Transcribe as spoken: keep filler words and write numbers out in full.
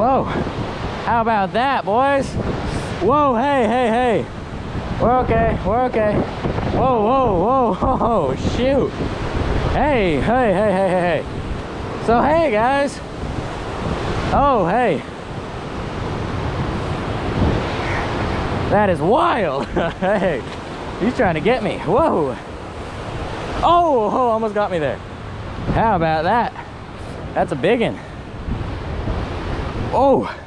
Whoa. How about that, boys? Whoa, hey, hey, hey. We're okay, we're okay. Whoa, whoa, whoa, whoa, shoot. Hey, hey, hey, hey, hey, hey. So, hey, guys. Oh, hey. That is wild. Hey, he's trying to get me. Whoa. Oh, oh, almost got me there. How about that? That's a big one. Oh.